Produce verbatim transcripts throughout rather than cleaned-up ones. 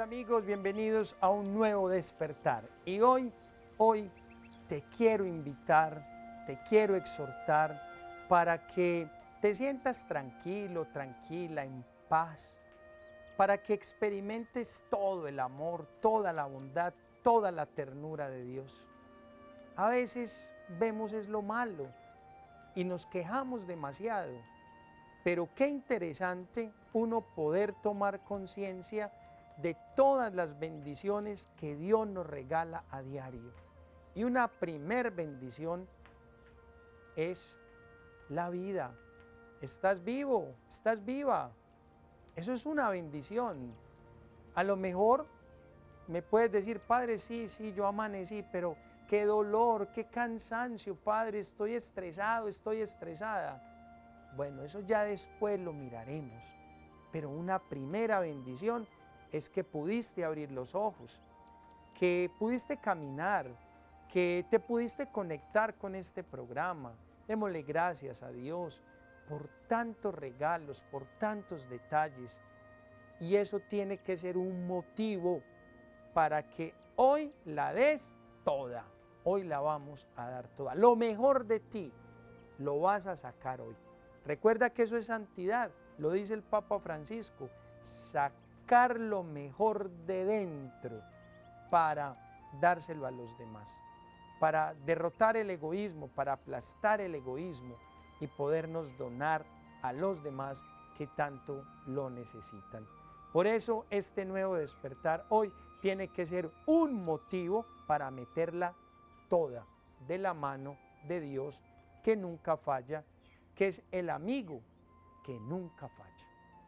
Hola amigos, bienvenidos a un nuevo despertar. Y hoy, hoy te quiero invitar, te quiero exhortar para que te sientas tranquilo, tranquila, en paz, para que experimentes todo el amor, toda la bondad, toda la ternura de Dios. A veces vemos es lo malo y nos quejamos demasiado, pero qué interesante uno poder tomar conciencia de todas las bendiciones que Dios nos regala a diario. Y una primer bendición es la vida. Estás vivo, estás viva. Eso es una bendición. A lo mejor me puedes decir, Padre, sí, sí, yo amanecí, pero qué dolor, qué cansancio, Padre, estoy estresado, estoy estresada. Bueno, eso ya después lo miraremos, pero una primera bendición es que pudiste abrir los ojos, que pudiste caminar, que te pudiste conectar con este programa. Démosle gracias a Dios por tantos regalos, por tantos detalles, y eso tiene que ser un motivo para que hoy la des toda, hoy la vamos a dar toda. Lo mejor de ti lo vas a sacar hoy. Recuerda que eso es santidad, lo dice el Papa Francisco, sacar lo mejor de dentro para dárselo a los demás, para derrotar el egoísmo, para aplastar el egoísmo y podernos donar a los demás que tanto lo necesitan. Por eso este nuevo despertar hoy tiene que ser un motivo para meterla toda de la mano de Dios, que nunca falla, que es el amigo que nunca falla.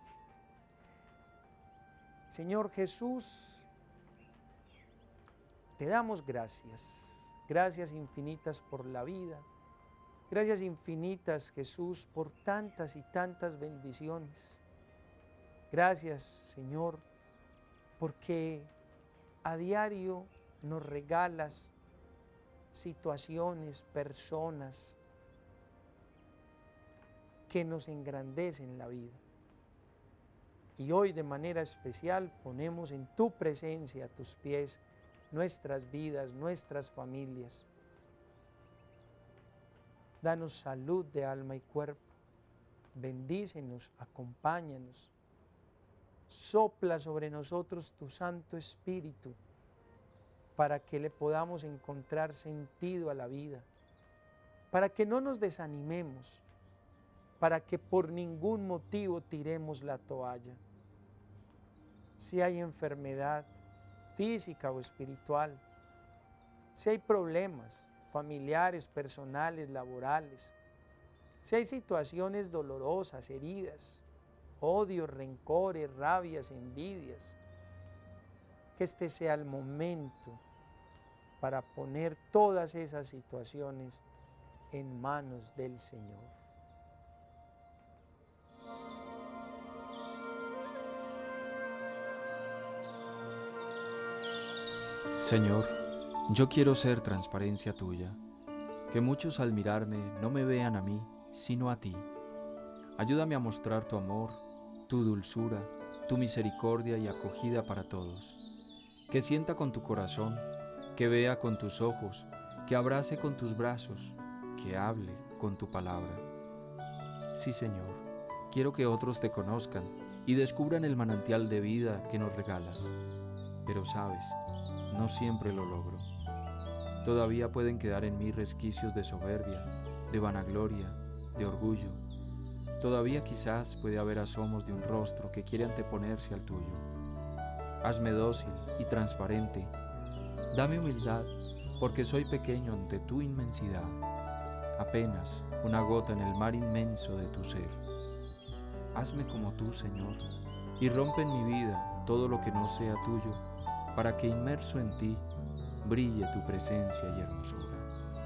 Señor Jesús, te damos gracias, gracias infinitas por la vida, gracias infinitas, Jesús, por tantas y tantas bendiciones. Gracias, Señor, porque a diario nos regalas situaciones, personas que nos engrandecen la vida. Y hoy de manera especial ponemos en tu presencia, a tus pies, nuestras vidas, nuestras familias. Danos salud de alma y cuerpo, bendícenos, acompáñanos, sopla sobre nosotros tu Santo Espíritu para que le podamos encontrar sentido a la vida, para que no nos desanimemos, para que por ningún motivo tiremos la toalla. Si hay enfermedad física o espiritual, si hay problemas familiares, personales, laborales, si hay situaciones dolorosas, heridas, odios, rencores, rabias, envidias, que este sea el momento para poner todas esas situaciones en manos del Señor. Señor, yo quiero ser transparencia tuya, que muchos al mirarme no me vean a mí, sino a ti. Ayúdame a mostrar tu amor, tu dulzura, tu misericordia y acogida para todos. Que sienta con tu corazón, que vea con tus ojos, que abrace con tus brazos, que hable con tu palabra. Sí, Señor, quiero que otros te conozcan y descubran el manantial de vida que nos regalas. Pero sabes, no siempre lo logro. Todavía pueden quedar en mí resquicios de soberbia, de vanagloria, de orgullo. Todavía quizás puede haber asomos de un rostro que quiere anteponerse al tuyo. Hazme dócil y transparente. Dame humildad, porque soy pequeño ante tu inmensidad, apenas una gota en el mar inmenso de tu ser. Hazme como tú, Señor, y rompe en mi vida todo lo que no sea tuyo, para que inmerso en ti brille tu presencia y hermosura.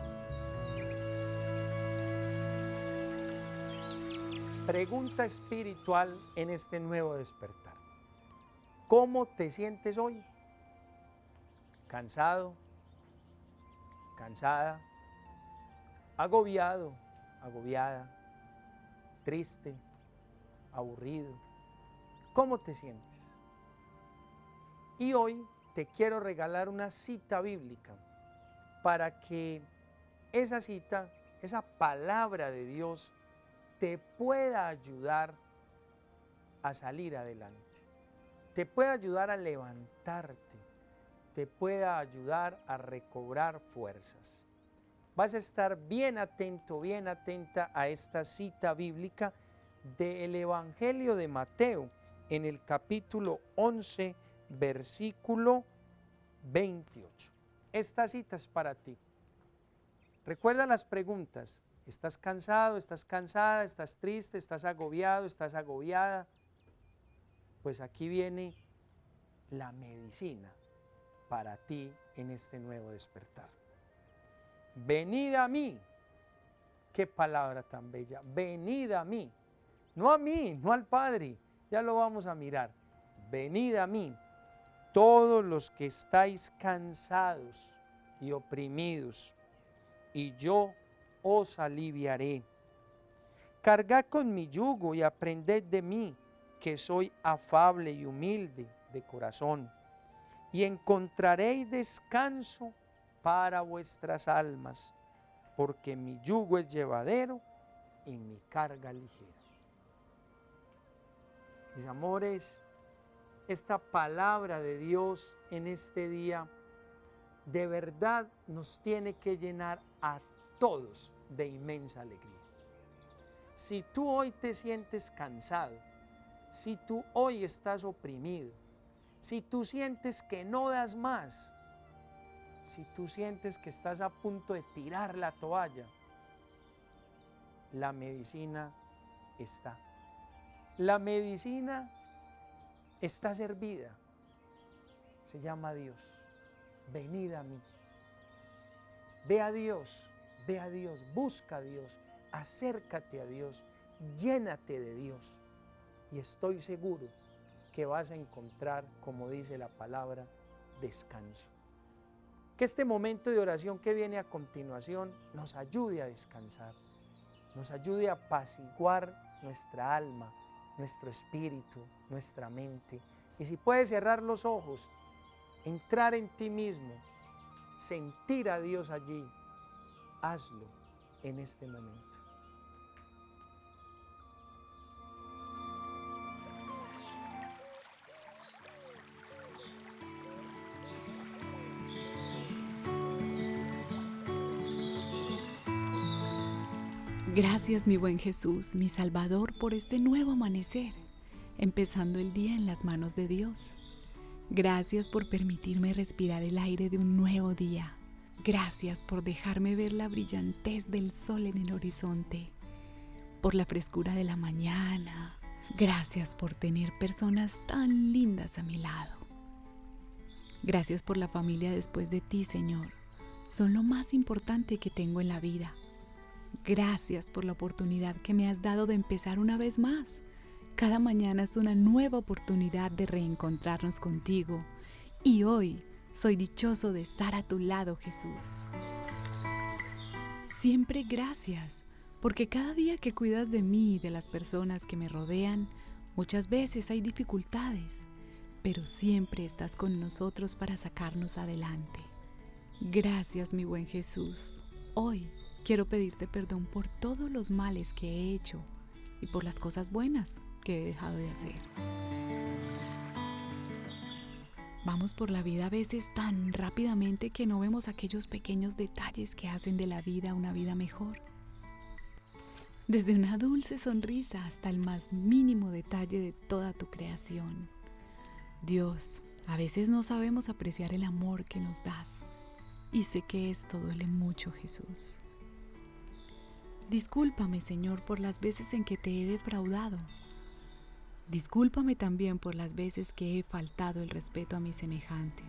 Pregunta espiritual en este nuevo despertar. ¿Cómo te sientes hoy? ¿Cansado? ¿Cansada? ¿Agobiado? ¿Agobiada? ¿Triste? ¿Aburrido? ¿Cómo te sientes? Y hoy te quiero regalar una cita bíblica para que esa cita, esa palabra de Dios, te pueda ayudar a salir adelante, te pueda ayudar a levantarte, te pueda ayudar a recobrar fuerzas. Vas a estar bien atento, bien atenta a esta cita bíblica del Evangelio de Mateo en el capítulo once, versículo veintiocho. Esta cita es para ti. Recuerda las preguntas. ¿Estás cansado? ¿Estás cansada? ¿Estás triste? ¿Estás agobiado? ¿Estás agobiada? Pues aquí viene la medicina para ti en este nuevo despertar. Venid a mí. Qué palabra tan bella. Venid a mí. No a mí, no al Padre. Ya lo vamos a mirar. Venid a mí, todos los que estáis cansados y oprimidos, y yo os aliviaré. Cargad con mi yugo y aprended de mí, que soy afable y humilde de corazón, y encontraréis descanso para vuestras almas, porque mi yugo es llevadero y mi carga ligera. Mis amores, esta palabra de Dios en este día de verdad nos tiene que llenar a todos de inmensa alegría. Si tú hoy te sientes cansado, si tú hoy estás oprimido, si tú sientes que no das más, si tú sientes que estás a punto de tirar la toalla, la medicina está. La medicina está servida. Se llama Dios. Venid a mí. Ve a Dios, ve a Dios, busca a Dios, acércate a Dios, llénate de Dios. Y estoy seguro que vas a encontrar, como dice la palabra, descanso. Que este momento de oración que viene a continuación nos ayude a descansar, nos ayude a apaciguar nuestra alma, nuestro espíritu, nuestra mente. Y si puedes cerrar los ojos, entrar en ti mismo, sentir a Dios allí, hazlo en este momento. Gracias, mi buen Jesús, mi Salvador, por este nuevo amanecer, empezando el día en las manos de Dios. Gracias por permitirme respirar el aire de un nuevo día. Gracias por dejarme ver la brillantez del sol en el horizonte, por la frescura de la mañana. Gracias por tener personas tan lindas a mi lado. Gracias por la familia después de ti, Señor. Son lo más importante que tengo en la vida. Gracias por la oportunidad que me has dado de empezar una vez más. Cada mañana es una nueva oportunidad de reencontrarnos contigo. Y hoy soy dichoso de estar a tu lado, Jesús. Siempre gracias, porque cada día que cuidas de mí y de las personas que me rodean, muchas veces hay dificultades, pero siempre estás con nosotros para sacarnos adelante. Gracias, mi buen Jesús. Hoy quiero pedirte perdón por todos los males que he hecho y por las cosas buenas que he dejado de hacer. Vamos por la vida a veces tan rápidamente que no vemos aquellos pequeños detalles que hacen de la vida una vida mejor. Desde una dulce sonrisa hasta el más mínimo detalle de toda tu creación. Dios, a veces no sabemos apreciar el amor que nos das. Y sé que esto duele mucho, Jesús. Discúlpame, Señor, por las veces en que te he defraudado. Discúlpame también por las veces que he faltado el respeto a mis semejantes.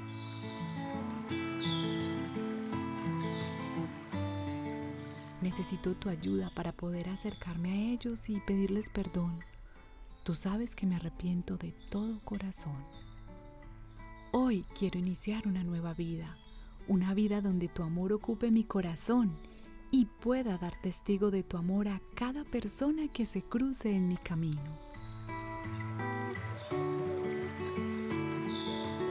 Necesito tu ayuda para poder acercarme a ellos y pedirles perdón. Tú sabes que me arrepiento de todo corazón. Hoy quiero iniciar una nueva vida, una vida donde tu amor ocupe mi corazón y pueda dar testigo de tu amor a cada persona que se cruce en mi camino.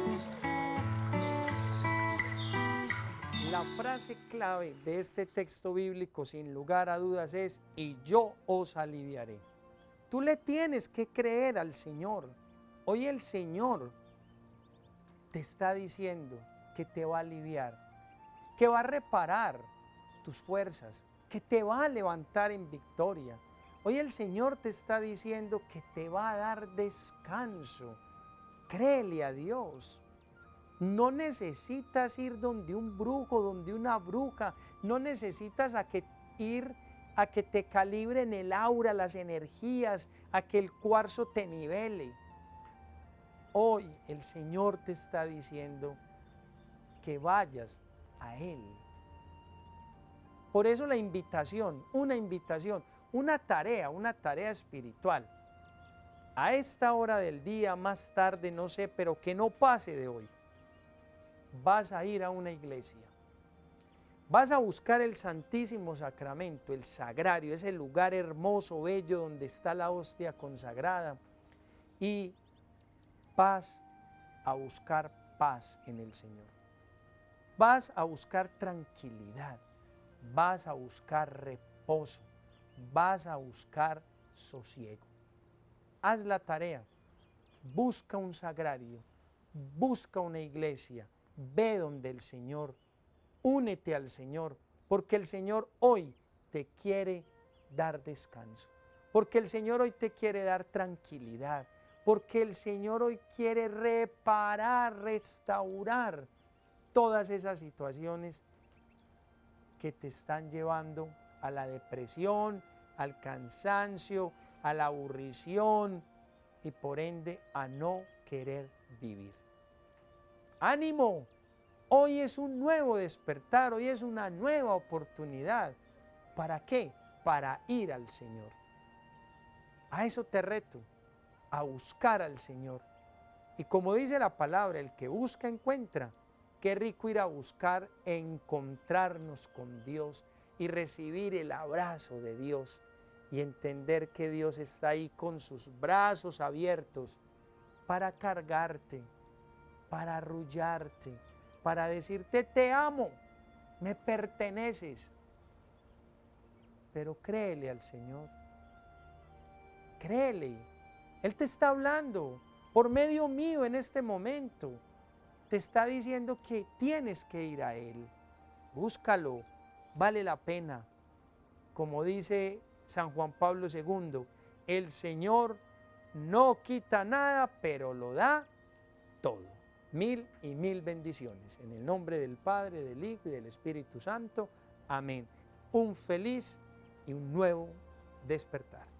la frase clave de este texto bíblico, sin lugar a dudas, es: y yo os aliviaré. Tú le tienes que creer al Señor. Hoy el Señor te está diciendo que te va a aliviar, que va a reparar tus fuerzas, que te va a levantar en victoria. Hoy el Señor te está diciendo que te va a dar descanso. Créele a Dios. No necesitas ir donde un brujo, donde una bruja. No necesitas a que ir a que te calibren el aura, las energías, a que el cuarzo te nivele. Hoy el Señor te está diciendo que vayas a Él. Por eso la invitación, una invitación, una tarea, una tarea espiritual. A esta hora del día, más tarde, no sé, pero que no pase de hoy. Vas a ir a una iglesia. Vas a buscar el Santísimo Sacramento, el sagrario, ese lugar hermoso, bello, donde está la hostia consagrada. Y vas a buscar paz en el Señor. Vas a buscar tranquilidad. Vas a buscar reposo. Vas a buscar sosiego. Haz la tarea. Busca un sagrario. Busca una iglesia. Ve donde el Señor. Únete al Señor, porque el Señor hoy te quiere dar descanso, porque el Señor hoy te quiere dar tranquilidad, porque el Señor hoy quiere reparar, restaurar todas esas situaciones que te están llevando a la depresión, al cansancio, a la aburrición y por ende a no querer vivir. ¡Ánimo! Hoy es un nuevo despertar, hoy es una nueva oportunidad. ¿Para qué? Para ir al Señor. A eso te reto, a buscar al Señor. Y como dice la palabra, el que busca encuentra. Qué rico ir a buscar, encontrarnos con Dios y recibir el abrazo de Dios y entender que Dios está ahí con sus brazos abiertos para cargarte, para arrullarte, para decirte: te amo, me perteneces. Pero créele al Señor, créele. Él te está hablando por medio mío en este momento. Te está diciendo que tienes que ir a Él. Búscalo, vale la pena. Como dice San Juan Pablo segundo, el Señor no quita nada, pero lo da todo. Mil y mil bendiciones. En el nombre del Padre, del Hijo y del Espíritu Santo. Amén. Un feliz y un nuevo despertar.